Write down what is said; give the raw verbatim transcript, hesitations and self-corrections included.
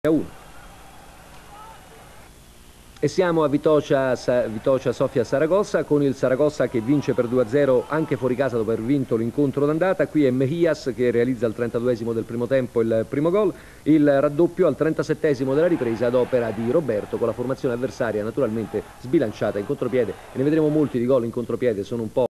a uno. E siamo a Vitocia, Vitocia Sofia Saragossa, con il Saragossa che vince per due a zero anche fuori casa dopo aver vinto l'incontro d'andata. Qui è Mejias che realizza al trentaduesimo del primo tempo il primo gol, il raddoppio al trentasettesimo della ripresa ad opera di Roberto, con la formazione avversaria naturalmente sbilanciata in contropiede, e ne vedremo molti di gol in contropiede, sono un po'